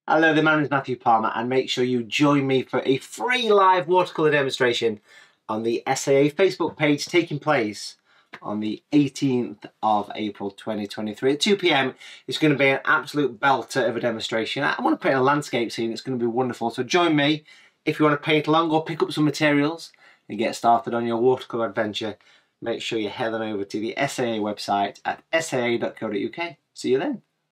Hello there, my name is Matthew Palmer, and make sure you join me for a free live watercolour demonstration on the SAA Facebook page, taking place on the 18th of April 2023 at 2 PM. It's going to be an absolute belter of a demonstration. I want to paint a landscape scene. It's going to be wonderful. So join me if you want to paint along or pick up some materials and get started on your watercolour adventure. Make sure you head on over to the SAA website at saa.co.uk. See you then.